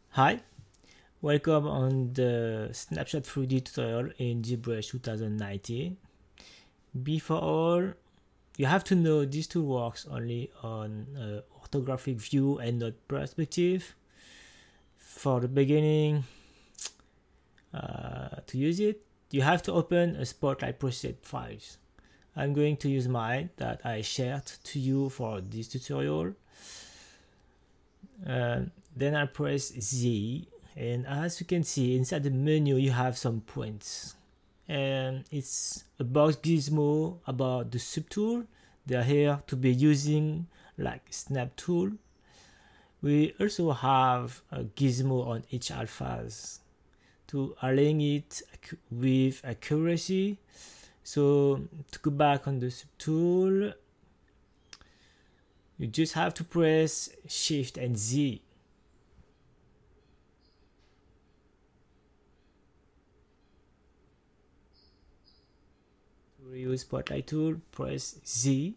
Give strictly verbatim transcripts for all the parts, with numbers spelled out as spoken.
Hi, welcome on the Snapshot three D tutorial in Zbrush two thousand nineteen. Before all, you have to know this tool works only on uh, orthographic view and not perspective. For the beginning, uh, to use it, you have to open a Spotlight preset files. I'm going to use mine that I shared to you for this tutorial. Uh, then I press Z, and as you can see inside the menu you have some points, and it's a box gizmo about the subtool. They are here to be using like snap tool. We also have a gizmo on each alphas to align it with accuracy. So to go back on the subtool, you just have to press Shift and Z. To reuse Spotlight tool, press Z.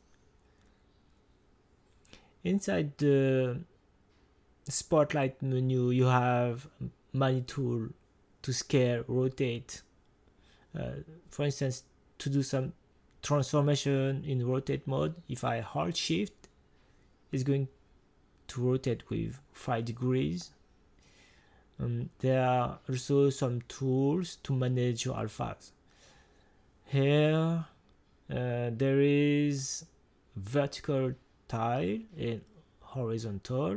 Inside the Spotlight menu, you have many tools to scale, rotate. Uh, for instance, to do some transformation in rotate mode, if I hold Shift, it's going to rotate with five degrees. Um, there are also some tools to manage your alphas. Here, uh, there is vertical tile and horizontal.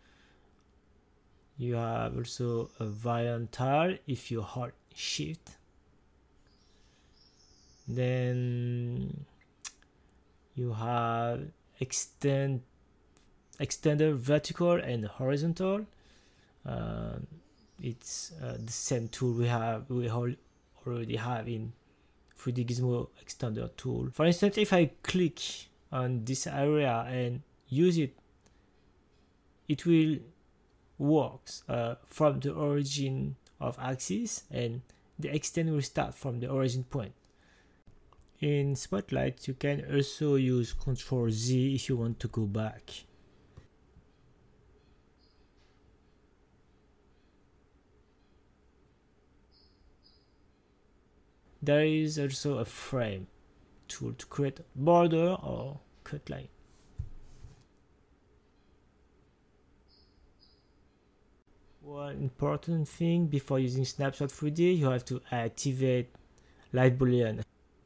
You have also a variant tile if you hold Shift. Then you have extend extender vertical and horizontal. Uh, it's uh, the same tool we have we already have in three D Gizmo extender tool. For instance, if I click on this area and use it, it will work uh, from the origin of axis, and the extend will start from the origin point. In Spotlight, you can also use control Z if you want to go back. There is also a frame tool to create border or cut line. One important thing before using Snapshot three D, you have to activate light boolean.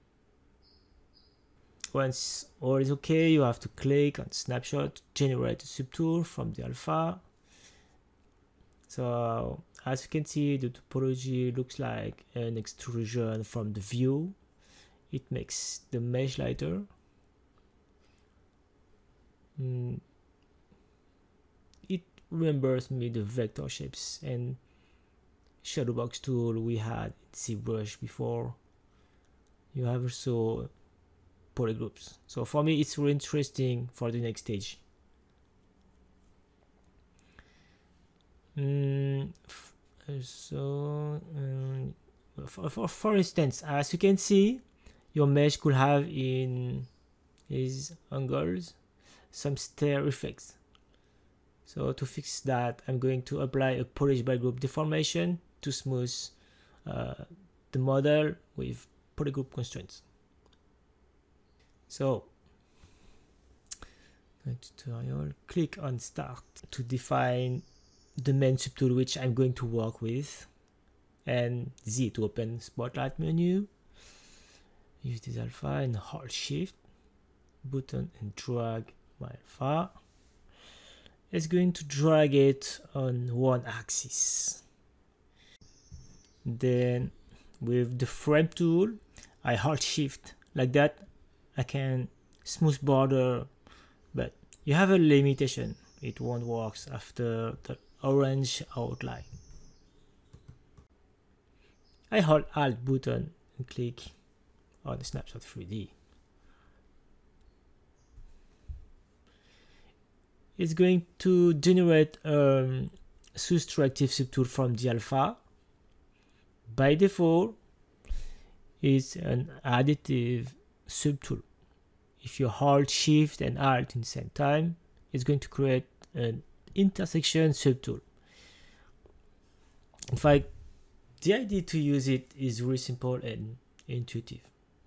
Once all is okay, you have to click on Snapshot to generate a subtool from the alpha. So as you can see, the topology looks like an extrusion from the view. It makes the mesh lighter. Mm. It remembers me the vector shapes and shadow box tool we had in Zbrush before. You have also polygroups. So for me, it's really interesting for the next stage. Mm, so um, for, for, for instance, as you can see, your mesh could have in these angles some stir effects. So to fix that, I'm going to apply a polish by group deformation to smooth uh, the model with polygroup constraints. So, tutorial, click on Start to define the main subtool which I'm going to work with, and Z to open Spotlight menu. Use this alpha and hold Shift button and drag my alpha. It's going to drag it on one axis. Then with the frame tool, I hold Shift like that. I can smooth border, but you have a limitation. It won't work after the orange outline. I hold Alt button and click on the Snapshot three D. It's going to generate a um, subtractive subtool from the alpha. By default, it's an additive subtool. If you hold Shift and Alt in the same time, it's going to create an intersection subtool. In fact, the idea to use it is really simple and intuitive.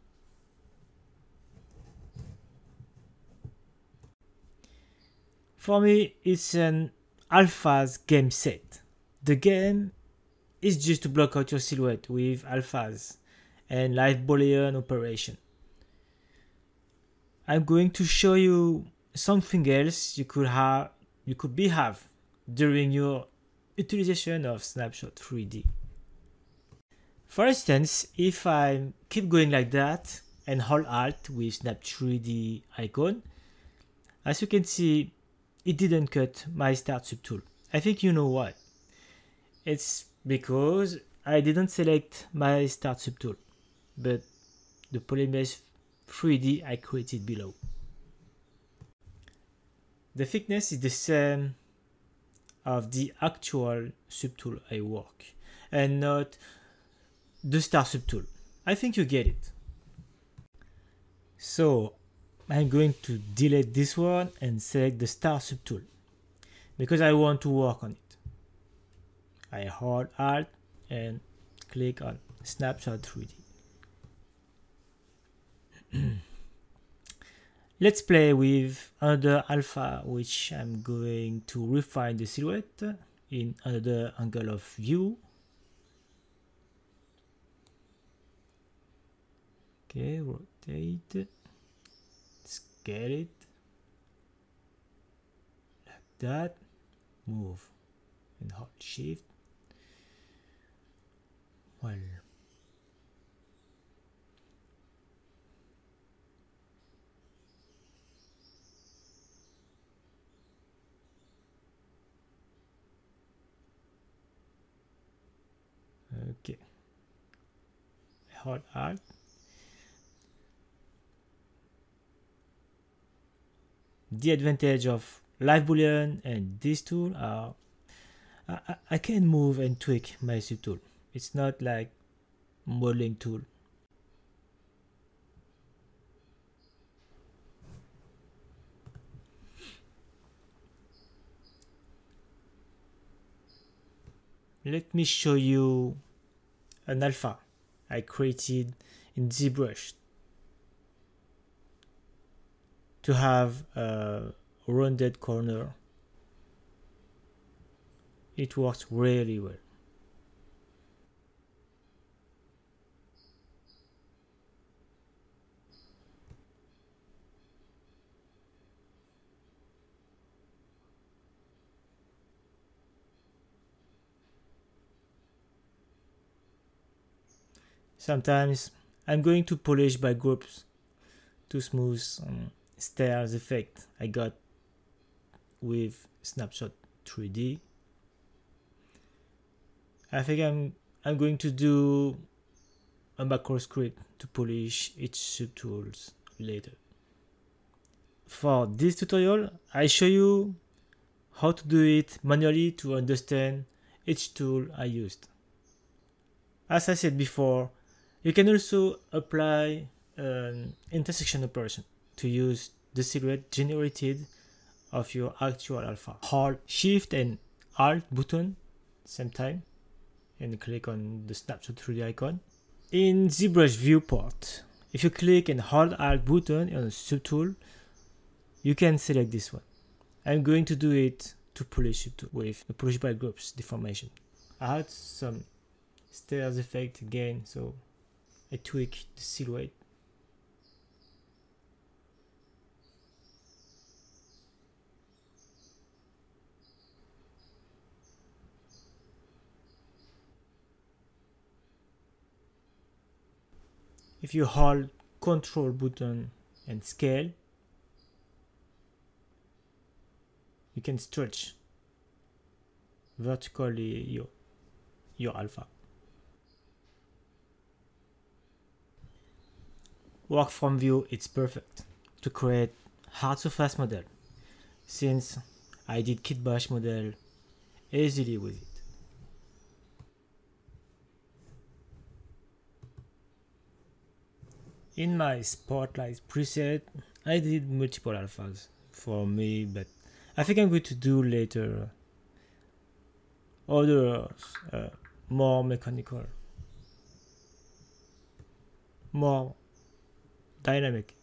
For me, it's an alphas game set. The game is just to block out your silhouette with alphas and live boolean operation. I'm going to show you something else you could have you could be have during your utilization of Snapshot three D. For instance, if I keep going like that and hold Alt with Snap three D icon, as you can see, it didn't cut my start subtool. I think you know why. It's because I didn't select my start subtool, but the polymesh three D I created below. The thickness is the same of the actual subtool I work and not the start subtool. I think you get it. So I'm going to delete this one and select the start subtool because I want to work on it. I hold Alt and click on Snapshot three D. Let's play with another alpha, which I'm going to refine the silhouette in another angle of view. Okay, rotate, scale it, like that, move and hold shift. Well, okay, hold Alt. The advantage of live boolean and this tool are I, I can move and tweak my subtool. It's not like modeling tool. Let me show you an alpha I created in Zbrush to have a rounded corner. It works really well. Sometimes I'm going to polish by groups to smooth um, stairs effect I got with Snapshot three D. I think I'm I'm going to do a macro script to polish each subtools later. For this tutorial, I show you how to do it manually to understand each tool I used. As I said before, you can also apply an intersection operation to use the silhouette generated of your actual alpha. Hold Shift and Alt button same time and click on the Snapshot three D icon. In ZBrush viewport, if you click and hold Alt button on a subtool, you can select this one. I'm going to do it to polish it with the polish by groups deformation. I had some stairs effect again, so I tweak the silhouette. If you hold Control button and scale, you can stretch vertically your, your alpha. Work from view, it's perfect to create Hardsurface model, since I did kitbash model easily with it. In my Spotlight preset, I did multiple alphas for me, but I think I'm going to do later other uh, more mechanical, more dynamic.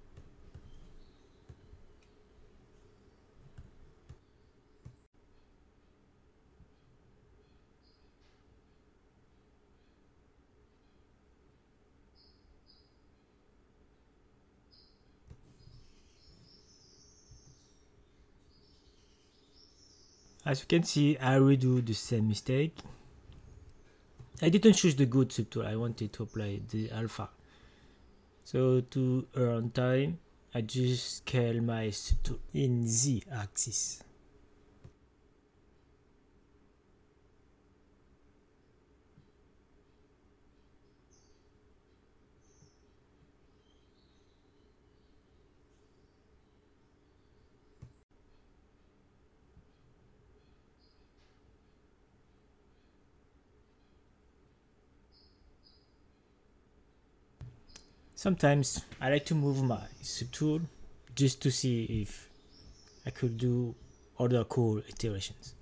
As you can see, I redo the same mistake. I didn't choose the good subtool, I wanted to apply the alpha. So to earn time, I just scale my subtool in Z axis. Sometimes I like to move my subtool just to see if I could do other cool iterations.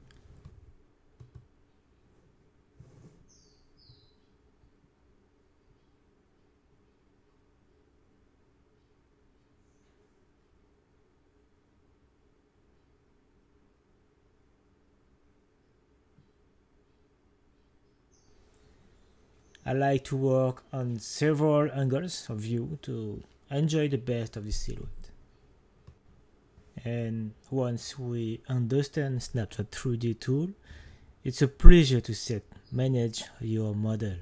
I like to work on several angles of view to enjoy the best of the silhouette. And once we understand Snapshot three D tool, it's a pleasure to set manage your model.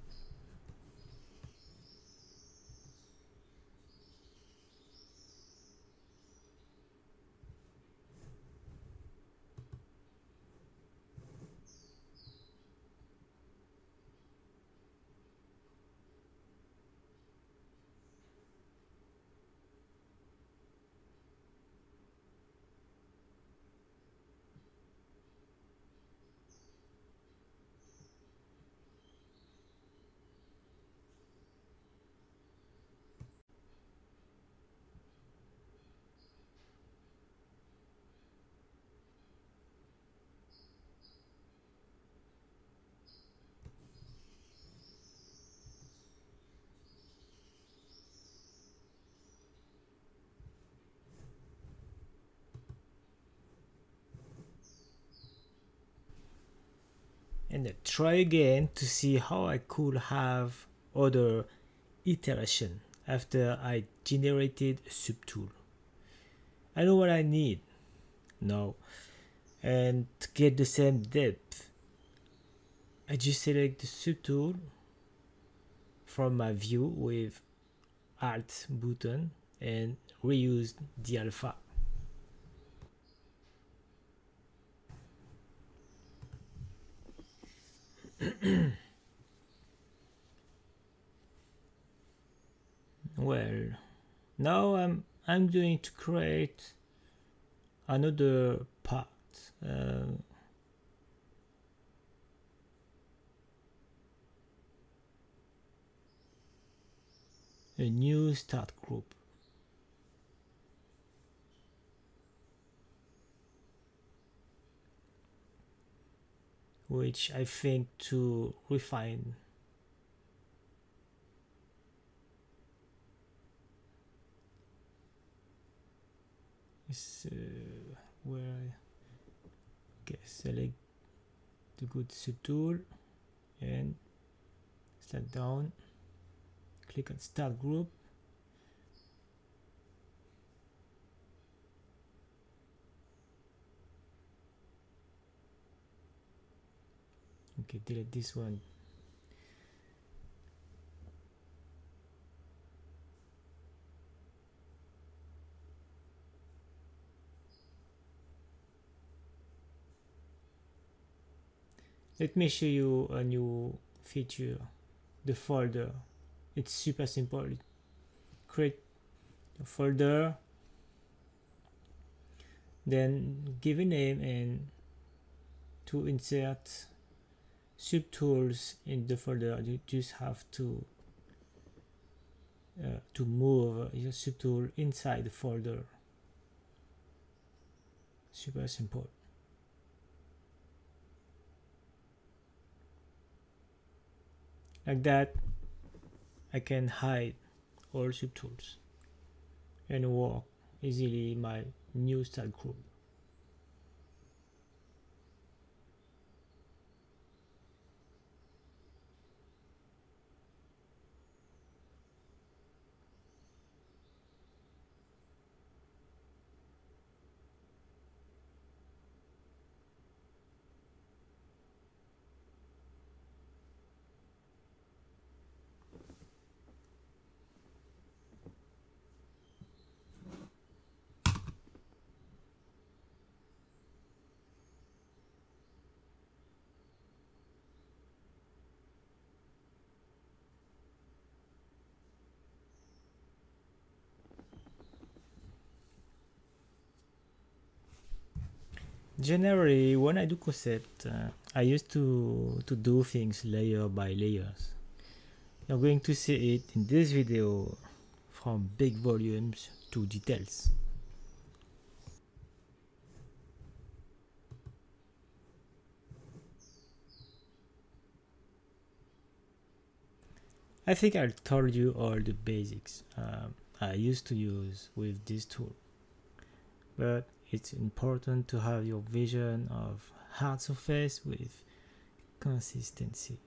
And then try again to see how I could have other iteration after I generated a subtool. I know what I need now, and to get the same depth, I just select the subtool from my view with Alt button and reuse the alpha. Well, now I'm I'm going to create another part. Uh, a new start group. Which I think to refine is uh, where I okay, select the good subtool and slide down, click on start group, okay, delete this one. Let me show you a new feature, the folder. It's super simple. Create a folder, then give a name, and to insert subtools in the folder, you just have to uh, to move your subtool inside the folder. Super simple. Like that, I can hide all subtools and work easily in my new style group. Generally, when I do concept, uh, I used to, to do things layer by layers. You're going to see it in this video from big volumes to details. I think I told you all the basics um, I used to use with this tool, but it's important to have your vision of Hardsurface with consistency.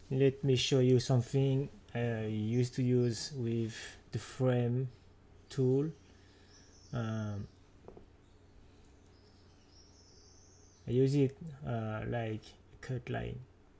Let me show you something I used to use with the frame tool. um, I use it uh, like a cut line.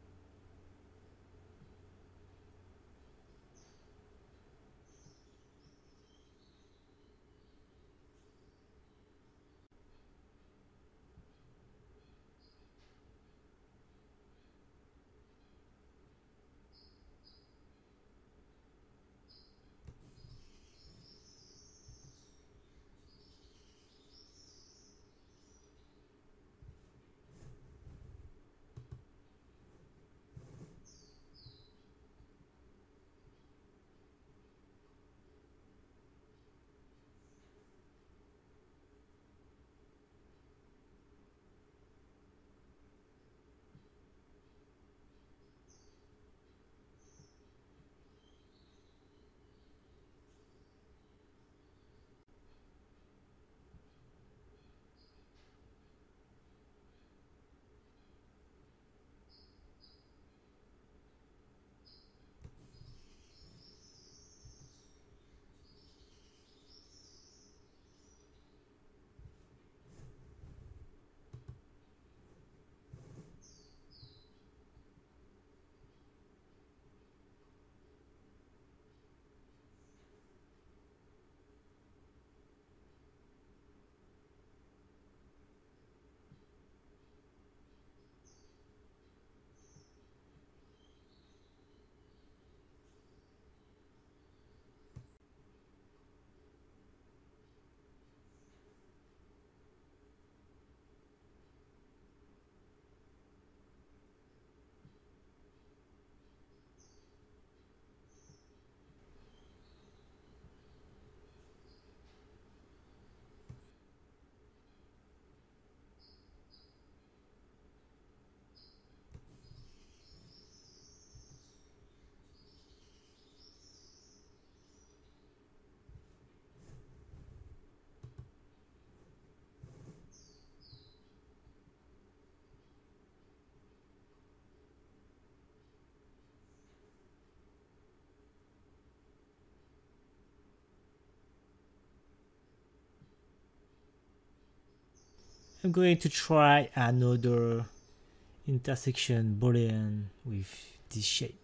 I'm going to try another intersection boolean with this shape.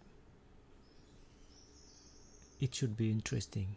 It should be interesting.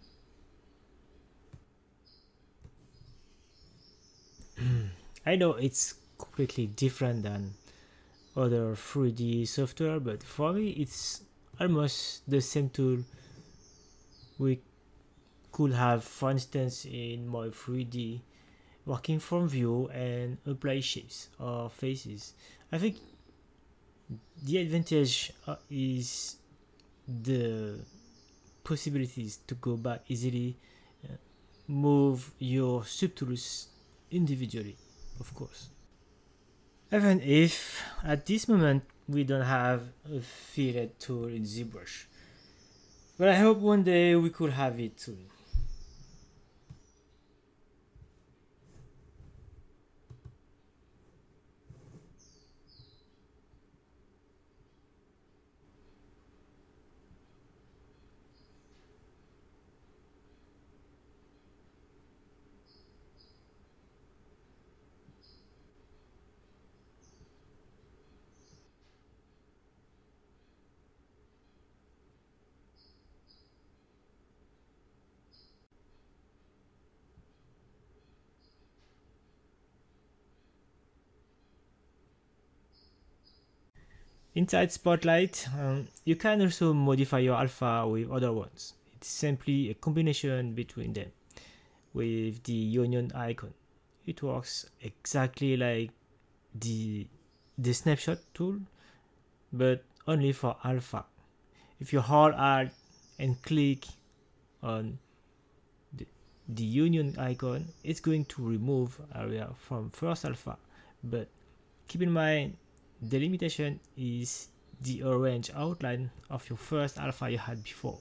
I know it's completely different than other three D software, but for me it's almost the same tool we could have, for instance, in my three D working from view and apply shapes or faces. I think the advantage uh, is the possibilities to go back easily, uh, move your subtools individually, of course. Even if at this moment we don't have a fitted tool in Zbrush, but I hope one day we could have it too. Inside Spotlight, um, you can also modify your alpha with other ones. It's simply a combination between them with the onion icon. It works exactly like the the snapshot tool, but only for alpha. If you hold Alt and click on the, the union icon, it's going to remove area from first alpha, but keep in mind the limitation is the orange outline of your first alpha you had before.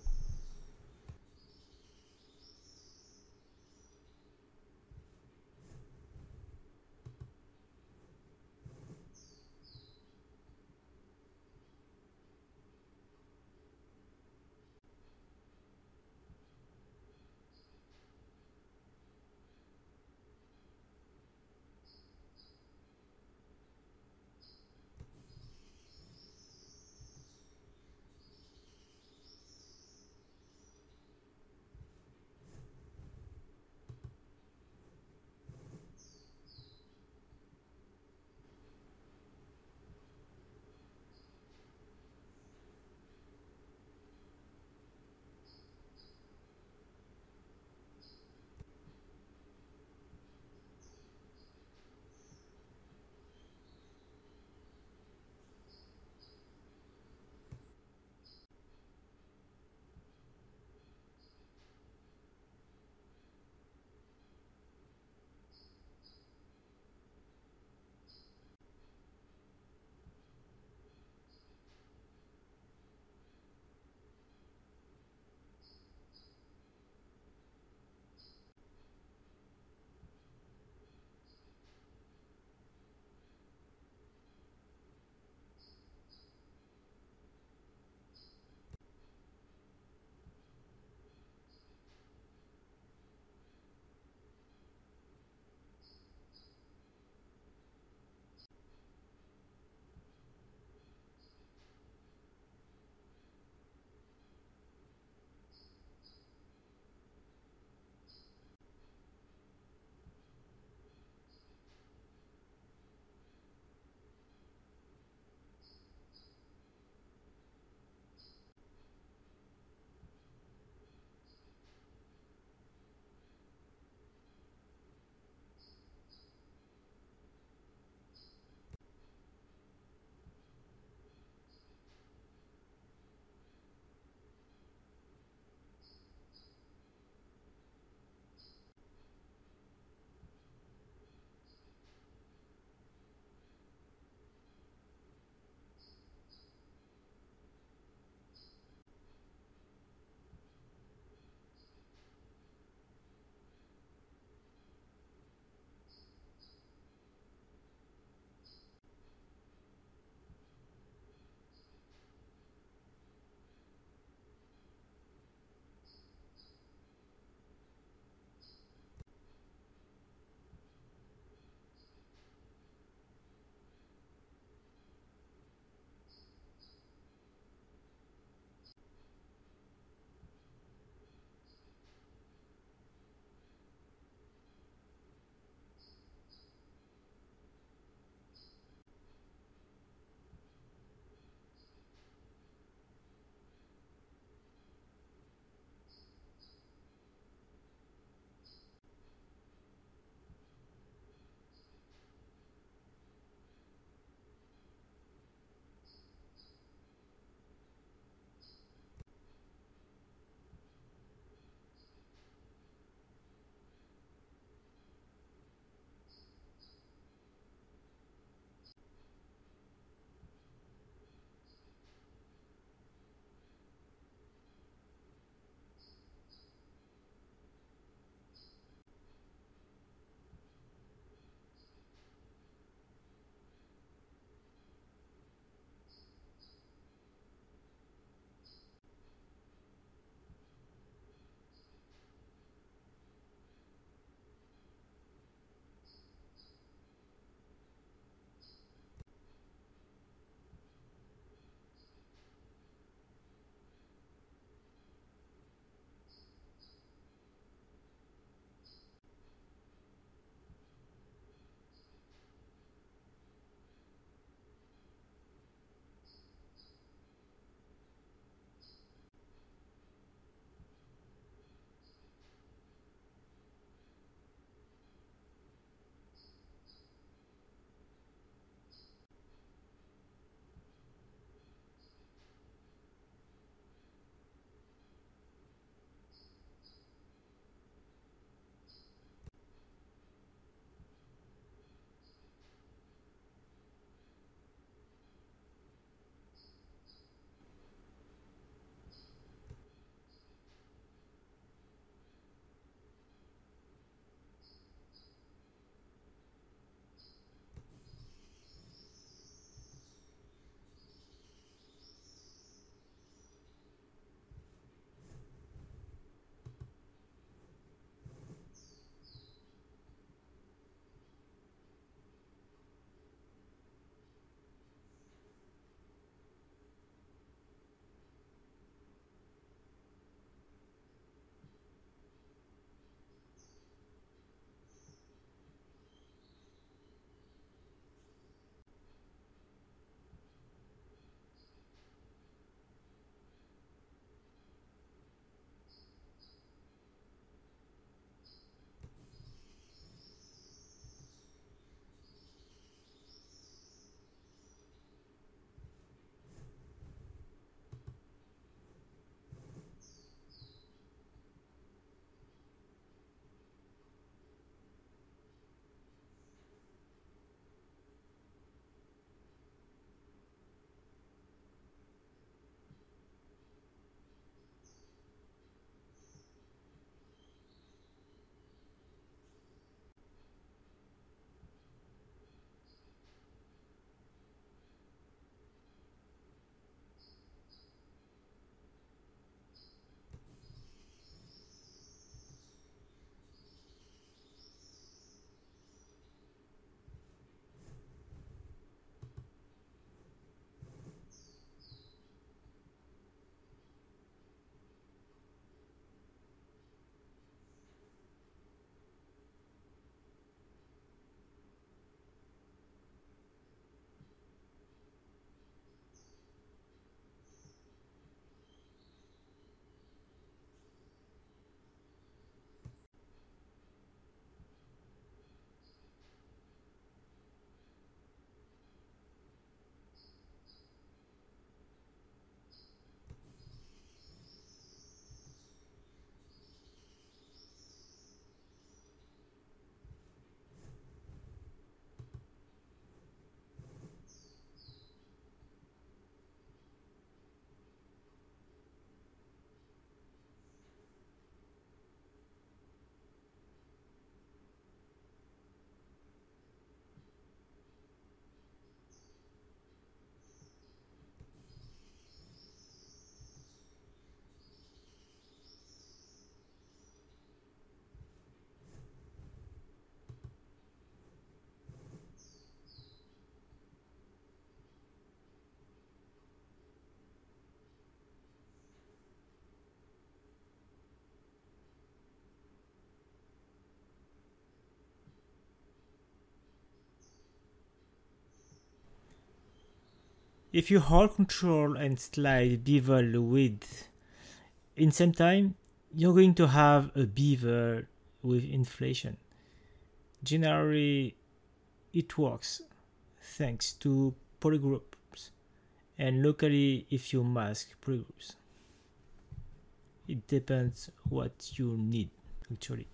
If you hold Control and slide bevel width in same time, you're going to have a bevel with inflation. Generally, it works thanks to polygroups, and locally if you mask polygroups. It depends what you need actually.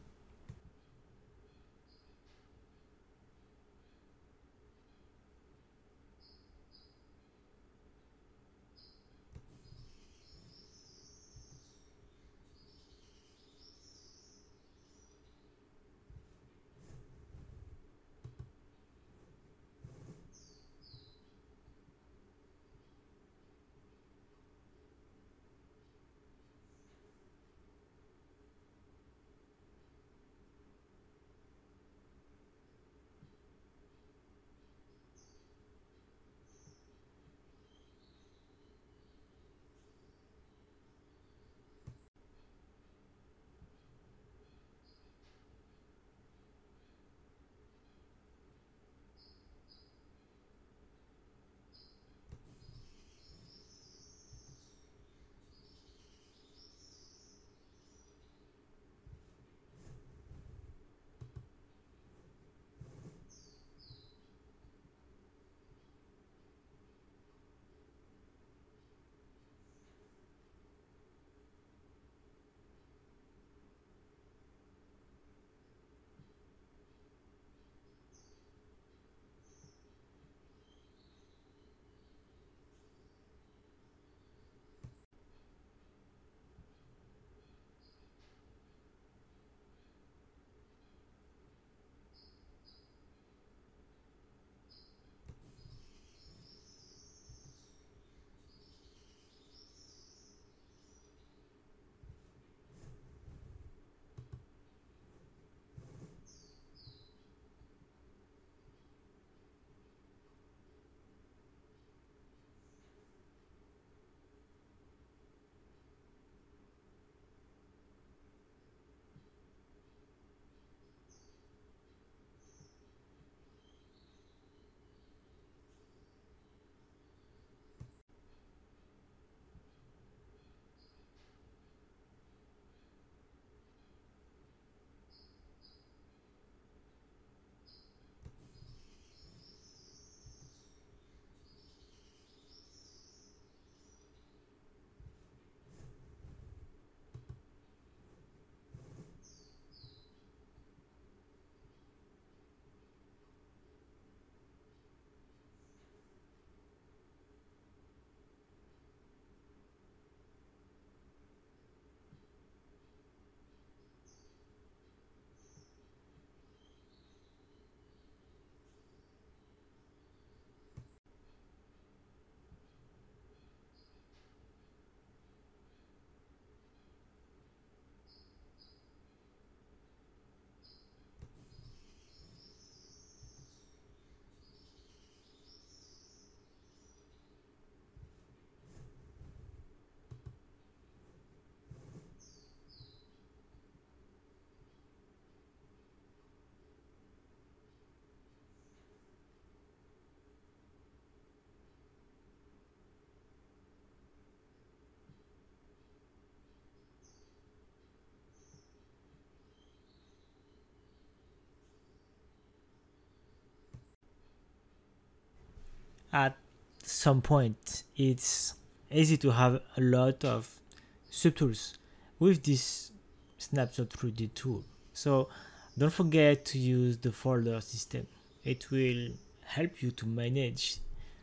At some point, it's easy to have a lot of subtools with this Snapshot three D tool. So don't forget to use the folder system. It will help you to manage,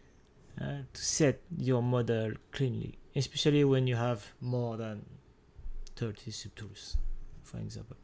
uh, to set your model cleanly, especially when you have more than thirty subtools, for example.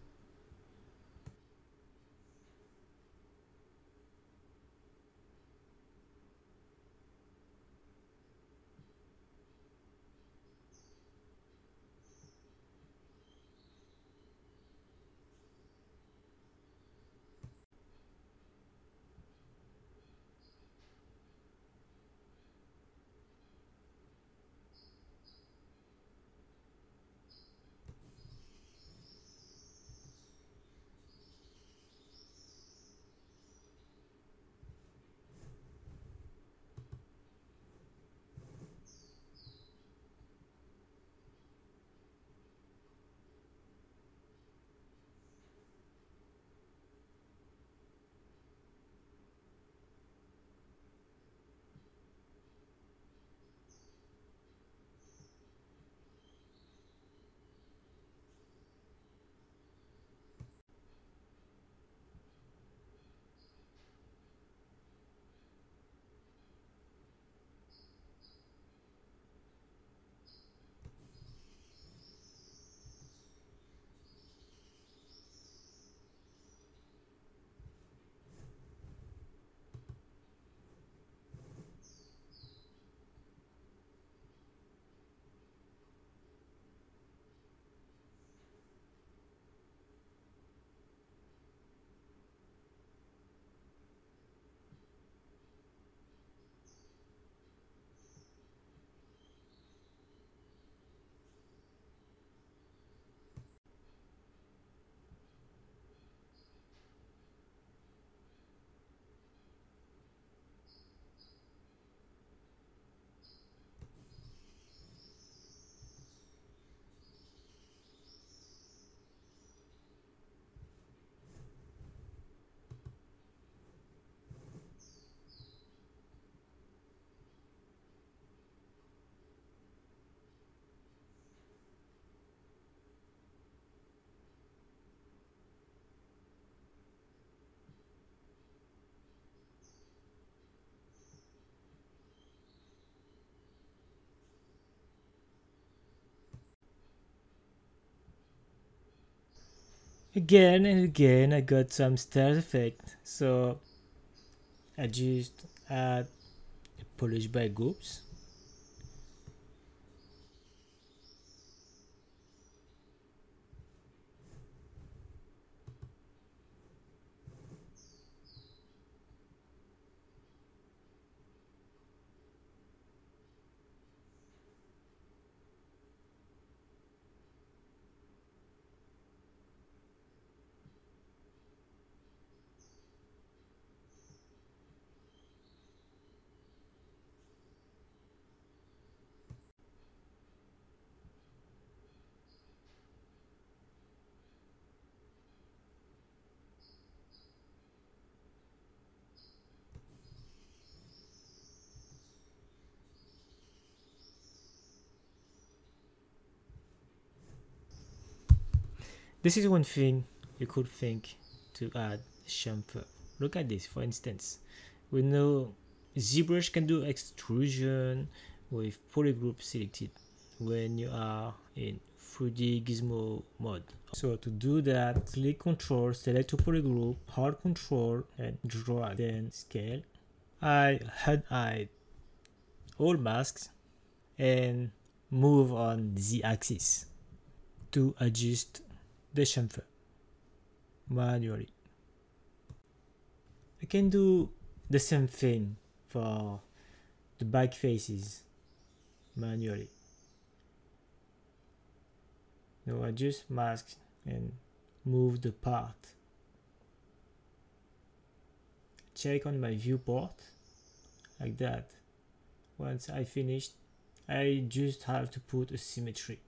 Again and again I got some stairs effect, so I just add polish by groups. This is one thing you could think to add chamfer. Look at this, for instance. We know Zbrush can do extrusion with polygroup selected when you are in three D gizmo mode. So to do that, click Control, select a polygroup, hold Control and drag, then scale. I had hide all masks and move on the axis to adjust the chamfer manually. I can do the same thing for the back faces manually. Now adjust mask and move the part. Check on my viewport like that. Once I finished, I just have to put a symmetry.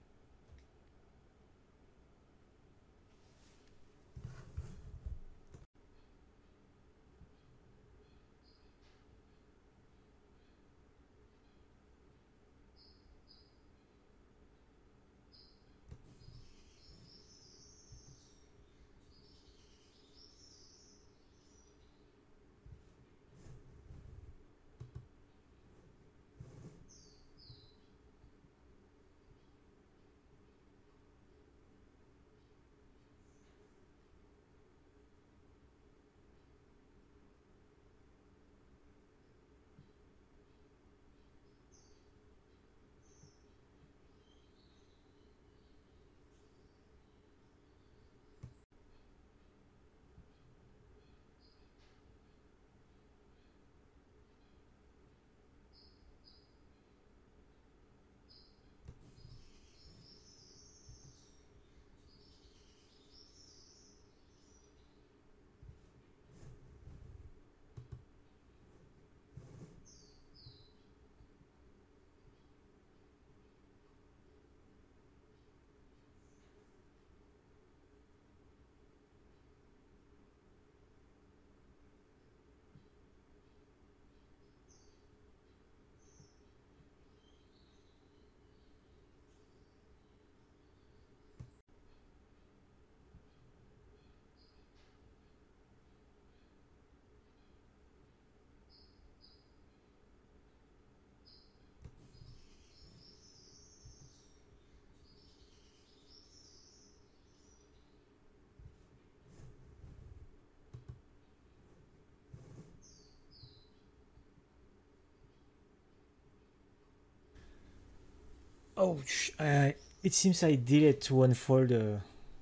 Oh, uh, it seems I did it to one folder.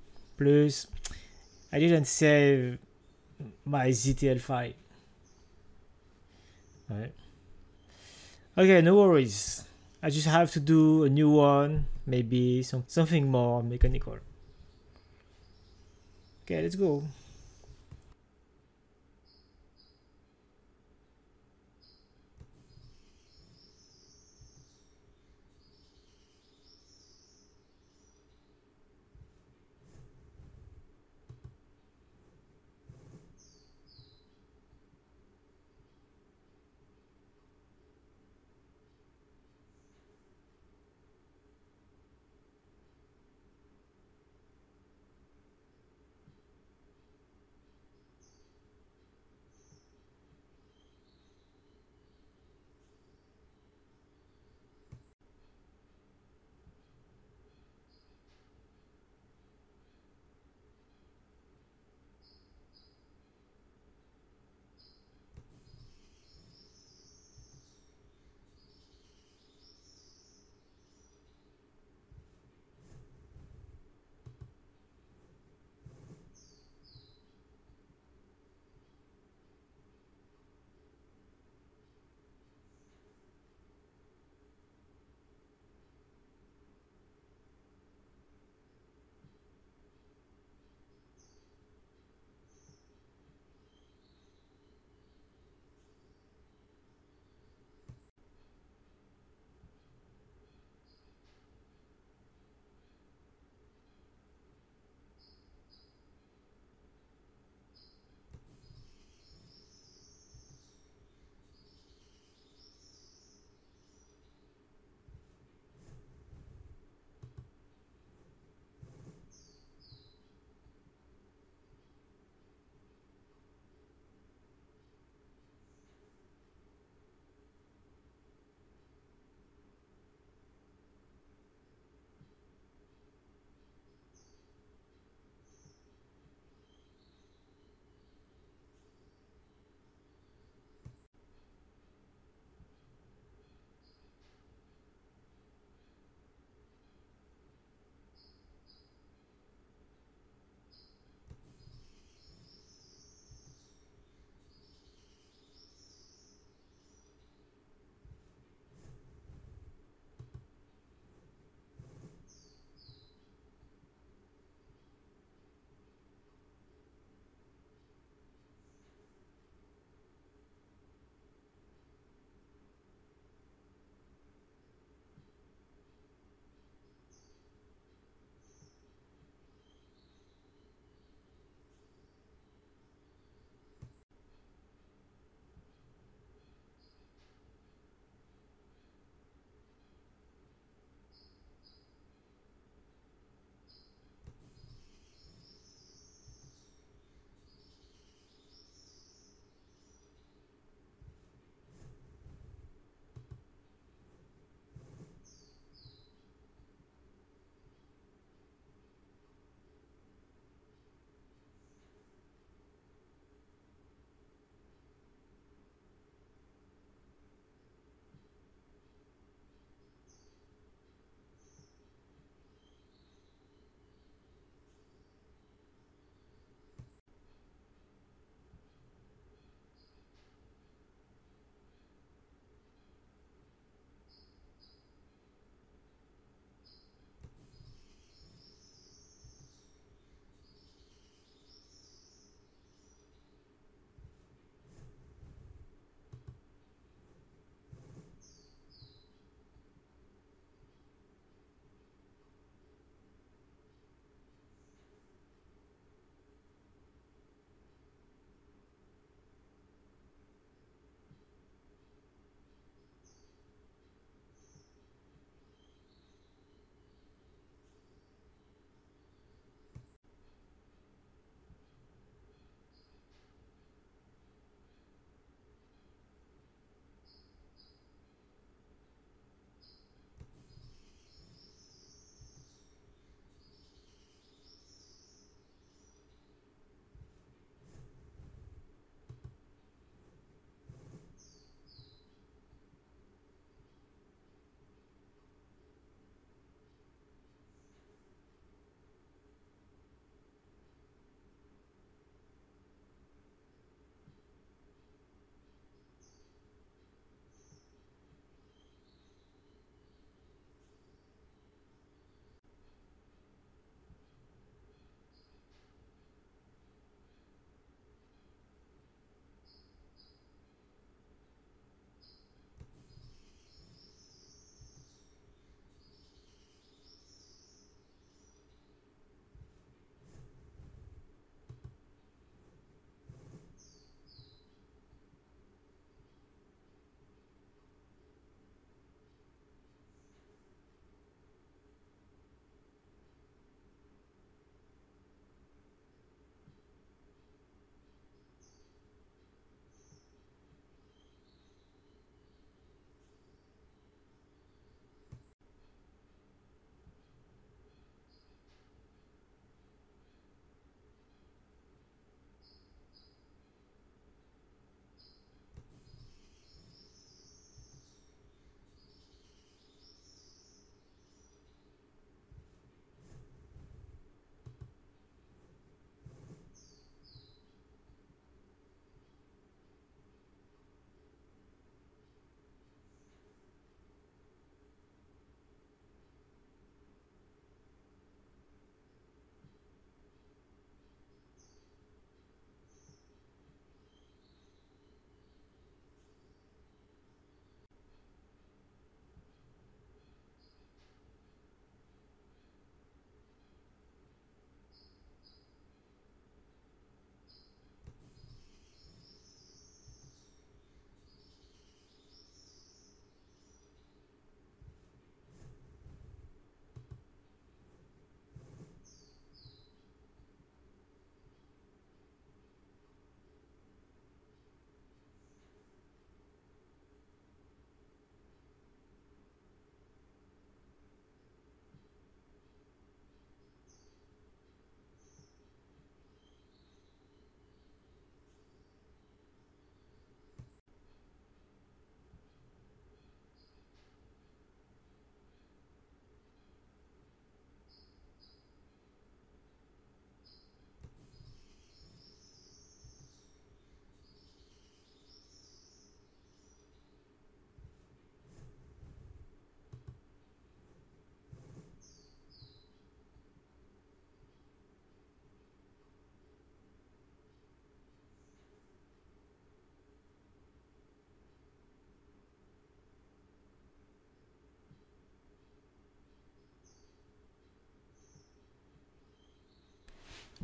Plus, I didn't save my Z T L file. Right. Okay, no worries. I just have to do a new one, maybe some something more mechanical. Okay, let's go.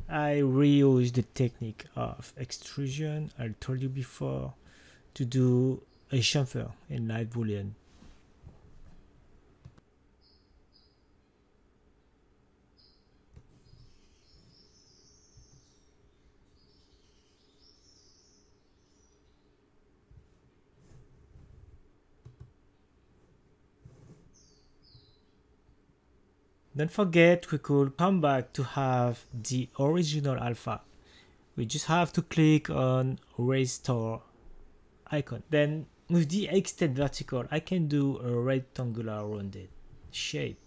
I reuse the technique of extrusion I told you before to do a chamfer in light boolean. Don't forget we could come back to have the original alpha. We just have to click on restore icon. Then with the extend vertical, I can do a rectangular rounded shape.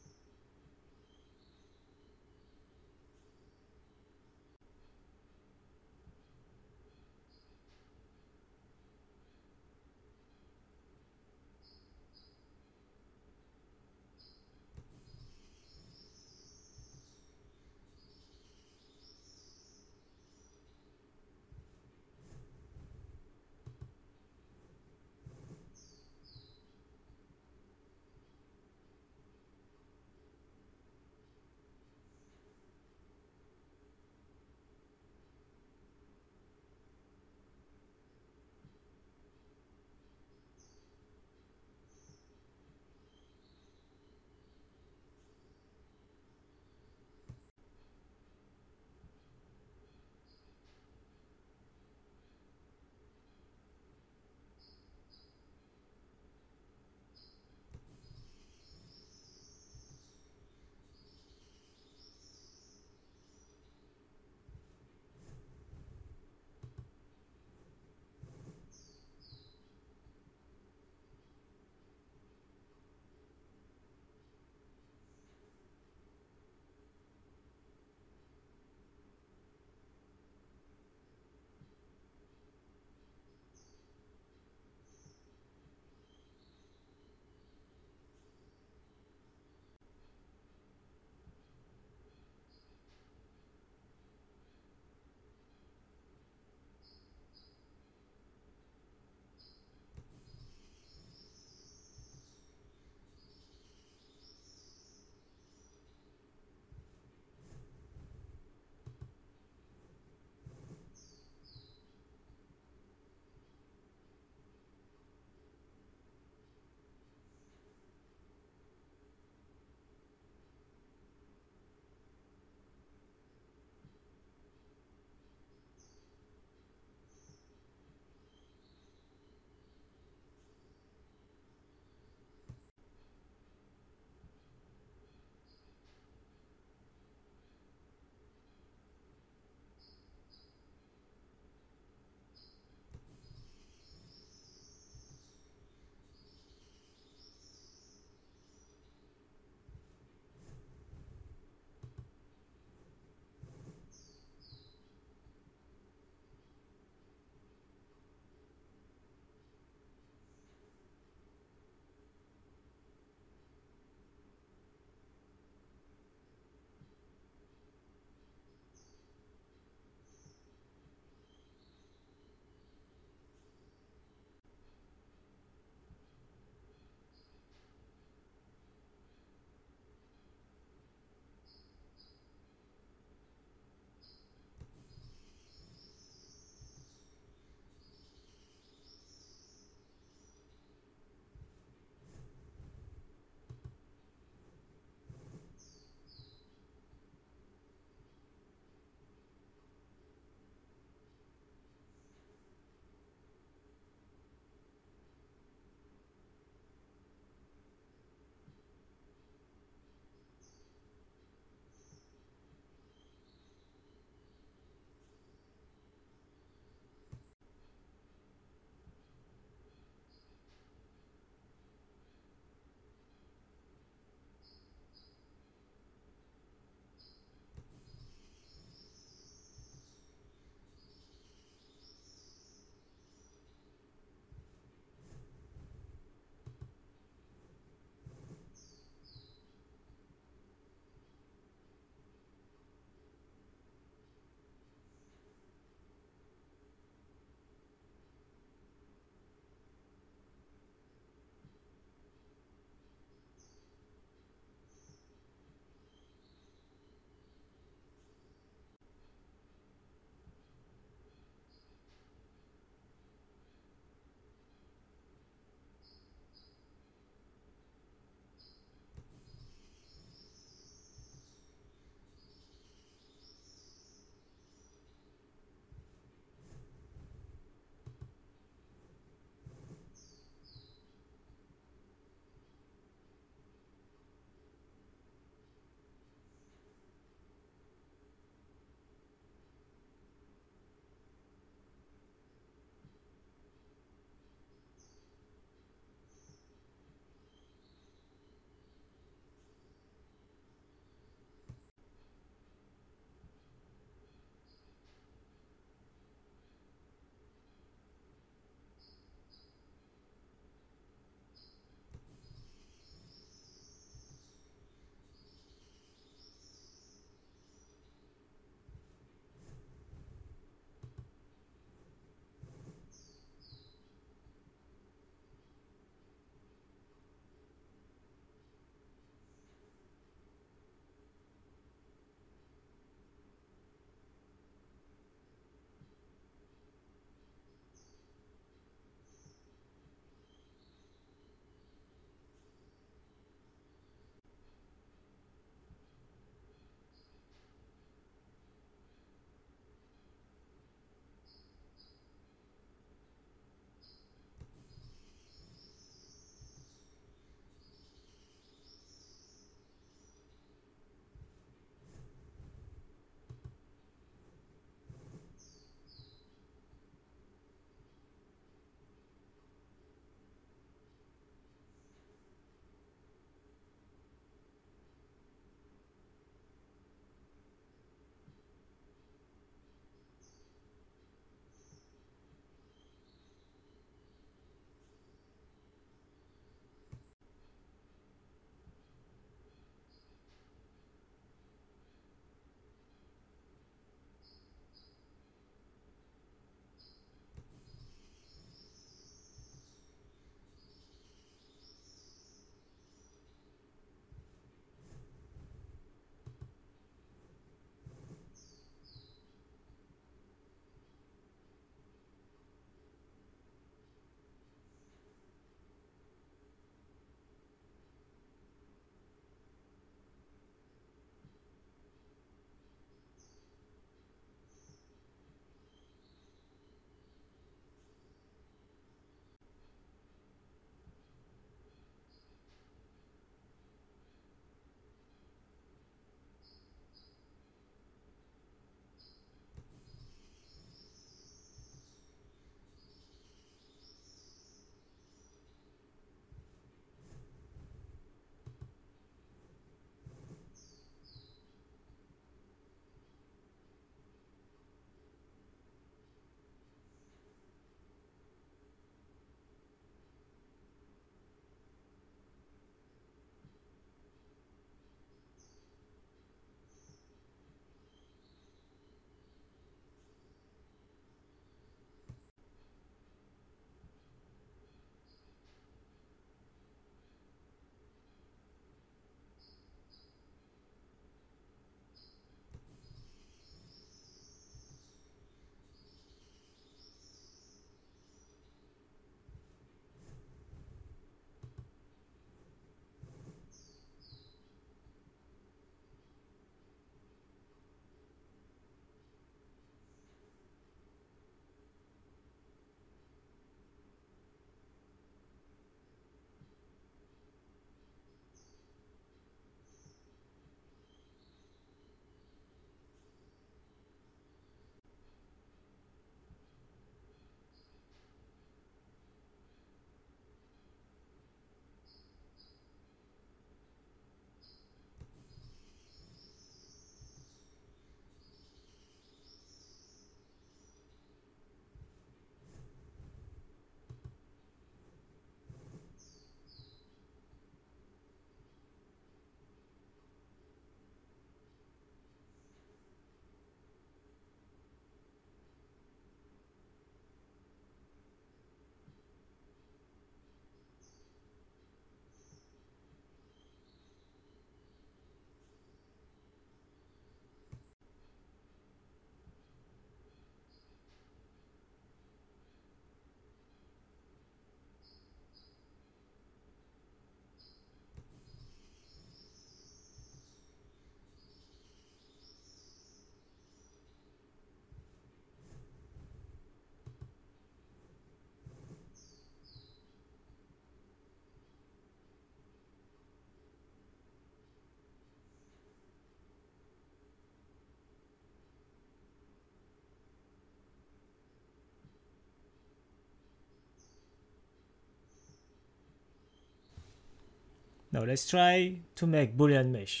Now let's try to make boolean mesh.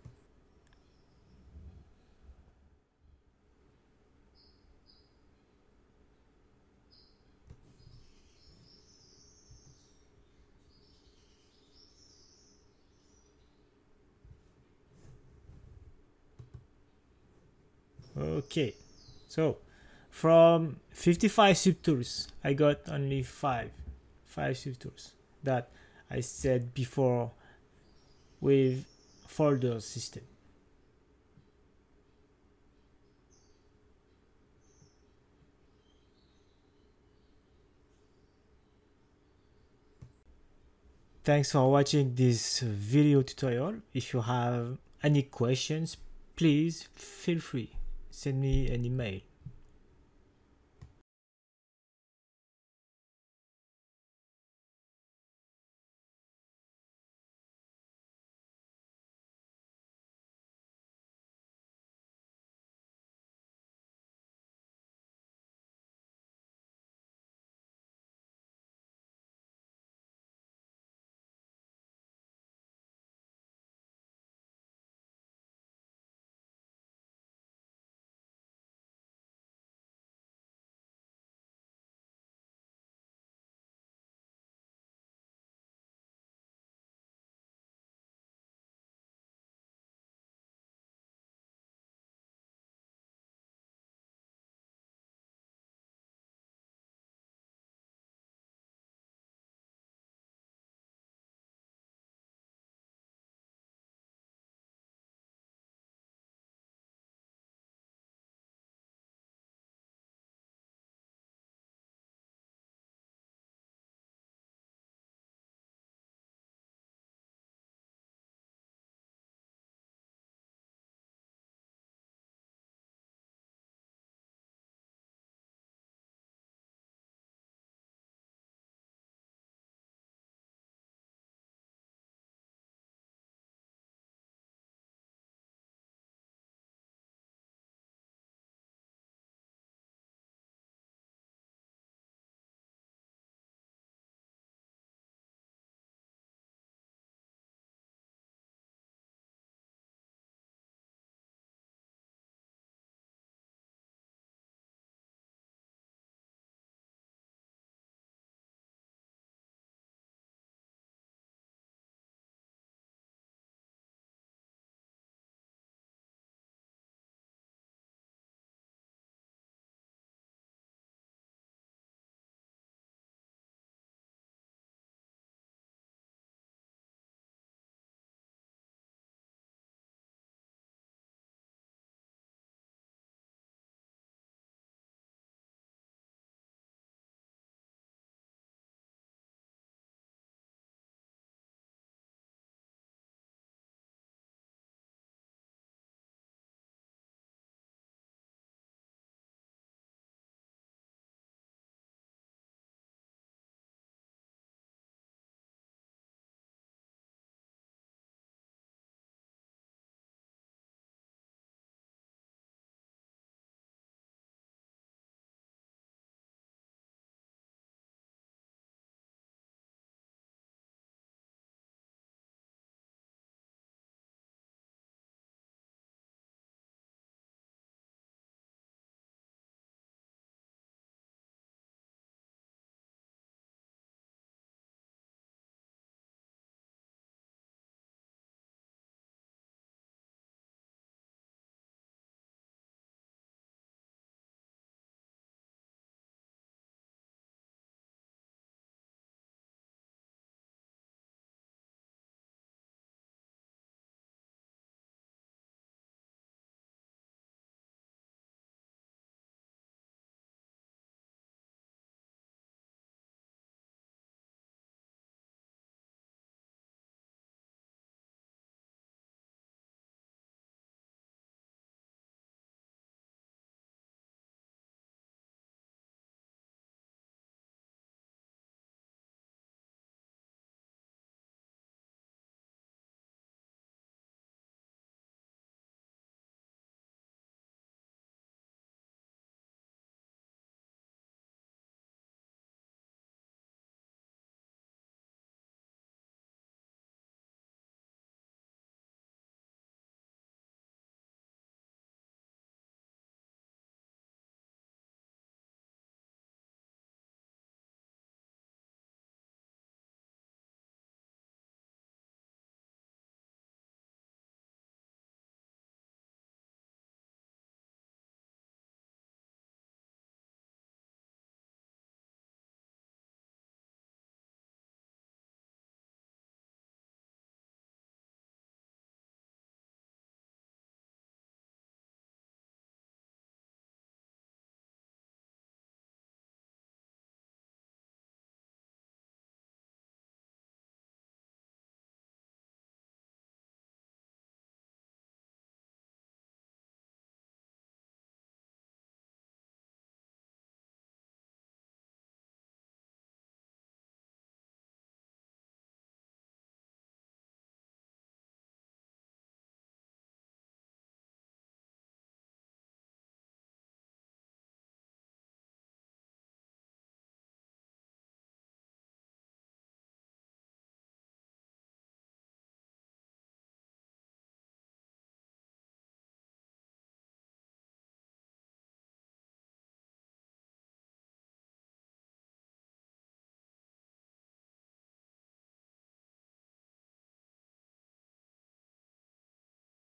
Okay, so from fifty-five subtools, I got only five, five subtools that I said before with folder system. Thanks for watching this video tutorial. If you have any questions, please feel free, send me an email.